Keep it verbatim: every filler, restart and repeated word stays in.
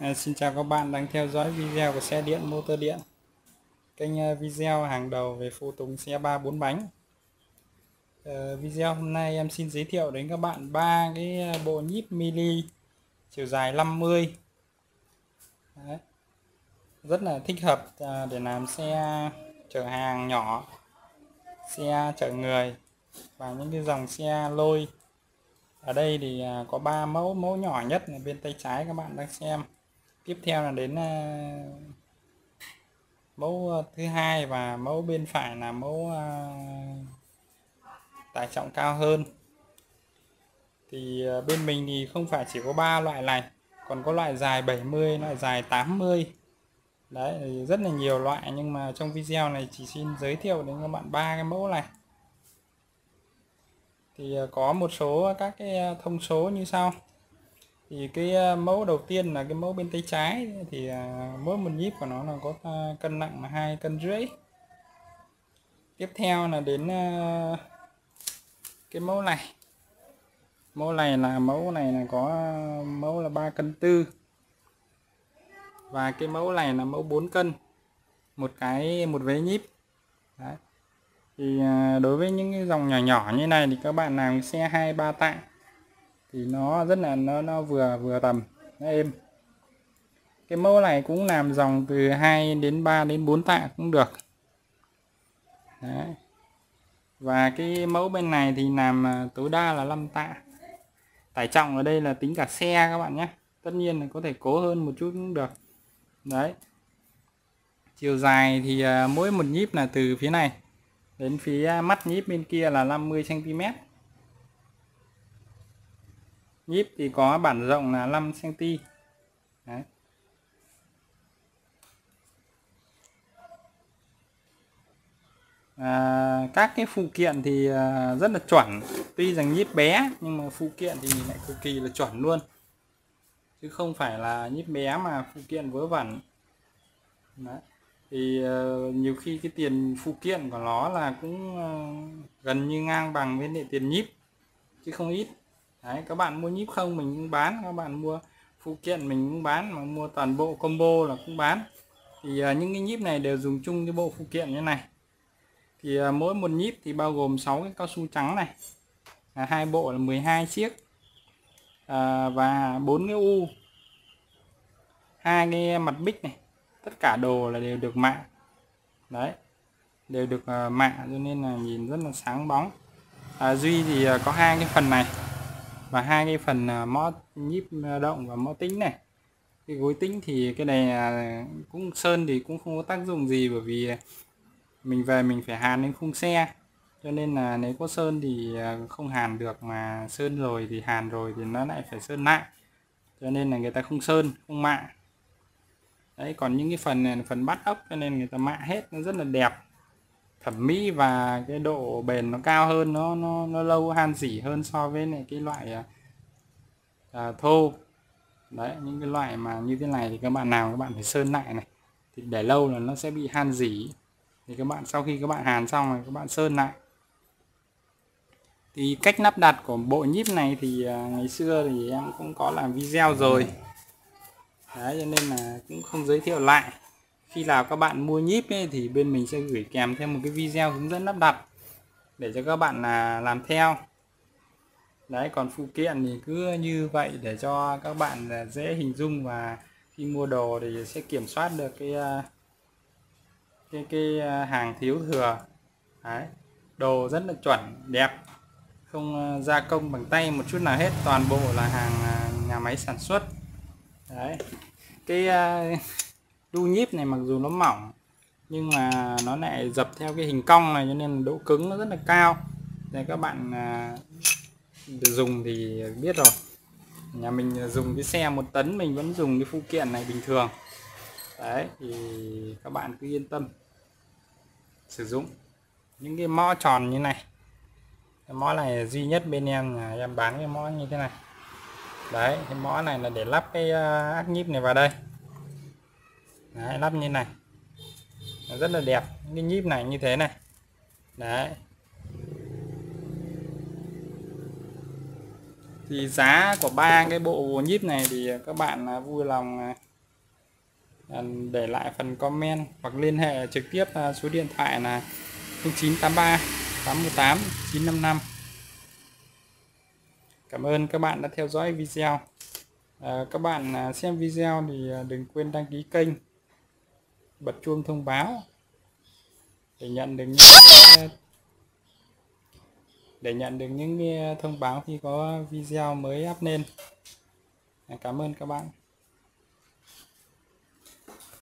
À, xin chào các bạn đang theo dõi video của xe điện motor điện, kênh uh, video hàng đầu về phụ tùng xe ba bốn bánh. uh, Video hôm nay em xin giới thiệu đến các bạn ba cái bộ nhíp mini chiều dài năm mươi. Đấy, rất là thích hợp uh, để làm xe chở hàng nhỏ, xe chở người và những cái dòng xe lôi. Ở đây thì uh, có ba mẫu, mẫu nhỏ nhất là bên tay trái các bạn đang xem, tiếp theo là đến uh, mẫu thứ hai, và mẫu bên phải là mẫu uh, tải trọng cao hơn. Thì uh, bên mình thì không phải chỉ có ba loại này, còn có loại dài bảy mươi, loại dài tám mươi. Đấy, thì rất là nhiều loại, nhưng mà trong video này chỉ xin giới thiệu đến các bạn ba cái mẫu này. Thì uh, có một số các cái thông số như sau. Thì cái mẫu đầu tiên là cái mẫu bên tay trái, thì uh, mỗi một nhíp của nó là có uh, cân nặng là hai cân rưỡi. Tiếp theo là đến uh, cái mẫu này. Mẫu này là mẫu này là có mẫu là ba cân tư. Và cái mẫu này là mẫu bốn cân. Một cái một vế nhíp. Đấy. Thì uh, đối với những cái dòng nhỏ nhỏ như này thì các bạn làm xe hai ba tạ thì nó rất là nó nó vừa vừa tầm, nó êm. Cái mẫu này cũng làm dòng từ hai đến ba đến bốn tạ cũng được. Đấy. Và cái mẫu bên này thì làm tối đa là năm tạ. Tải trọng ở đây là tính cả xe các bạn nhé. Tất nhiên là có thể cố hơn một chút cũng được. Đấy. Chiều dài thì mỗi một nhíp là từ phía này đến phía mắt nhíp bên kia là năm mươi xăng ti mét. Nhíp thì có bản rộng là năm xăng ti mét. Đấy. À, các cái phụ kiện thì à, rất là chuẩn. Tuy rằng nhíp bé nhưng mà phụ kiện thì lại cực kỳ là chuẩn luôn, chứ không phải là nhíp bé mà phụ kiện vớ vẩn. Đấy. Thì uh, nhiều khi cái tiền phụ kiện của nó là cũng uh, gần như ngang bằng với lại tiền nhíp, chứ không ít. Đấy, các bạn mua nhíp không mình cũng bán, các bạn mua phụ kiện mình cũng bán, mà mua toàn bộ combo là cũng bán. Thì uh, những cái nhíp này đều dùng chung cái bộ phụ kiện như này. Thì uh, mỗi một nhíp thì bao gồm sáu cái cao su trắng này, à, hai bộ là mười hai chiếc, à, và bốn cái u, hai cái mặt bích này, tất cả đồ là đều được mạ. Đấy, đều được uh, mạ, cho nên là nhìn rất là sáng bóng. À, duy thì uh, có hai cái phần này và hai cái phần uh, mõ nhíp động và mõ tĩnh này. Cái gối tĩnh thì cái này uh, cũng sơn thì cũng không có tác dụng gì, bởi vì mình về mình phải hàn lên khung xe, cho nên là nếu có sơn thì không hàn được, mà sơn rồi thì hàn rồi thì nó lại phải sơn lại, cho nên là người ta không sơn, không mạ. Đấy, còn những cái phần này là phần bắt ốc, cho nên người ta mạ hết, nó rất là đẹp, thẩm mỹ, và cái độ bền nó cao hơn, nó nó, nó lâu han rỉ hơn so với này cái loại à, thô. Đấy, những cái loại mà như thế này thì các bạn nào các bạn phải sơn lại này, thì để lâu là nó sẽ bị han rỉ. Thì các bạn sau khi các bạn hàn xong rồi các bạn sơn lại. Thì cách lắp đặt của bộ nhíp này thì ngày xưa thì em cũng có làm video rồi. Đấy, cho nên là cũng không giới thiệu lại. Khi nào các bạn mua nhíp ấy, thì bên mình sẽ gửi kèm thêm một cái video hướng dẫn lắp đặt để cho các bạn là làm theo. Đấy, còn phụ kiện thì cứ như vậy để cho các bạn dễ hình dung, và khi mua đồ thì sẽ kiểm soát được cái cái cái hàng thiếu thừa. Đấy, đồ rất là chuẩn, đẹp, không gia công bằng tay một chút nào hết, toàn bộ là hàng nhà máy sản xuất. Đấy, cái đu nhíp này mặc dù nó mỏng nhưng mà nó lại dập theo cái hình cong này, cho nên độ cứng nó rất là cao. Để các bạn dùng thì biết rồi, nhà mình dùng cái xe một tấn mình vẫn dùng cái phụ kiện này bình thường. Đấy, thì các bạn cứ yên tâm sử dụng. Những cái mõ tròn như này, cái mõ này duy nhất bên em là em bán cái mõ như thế này. Đấy, cái mõ này là để lắp cái ác nhíp này vào đây. Đấy, lắp như này nó rất là đẹp, cái nhíp này như thế này. Đấy, thì giá của ba cái bộ nhíp này thì các bạn vui lòng để lại phần comment hoặc liên hệ trực tiếp số điện thoại là không chín tám ba tám một tám chín năm năm. Cảm ơn các bạn đã theo dõi video. À, các bạn xem video thì đừng quên đăng ký kênh, bật chuông thông báo để nhận được những để nhận được những thông báo khi có video mới up lên. Cảm ơn các bạn.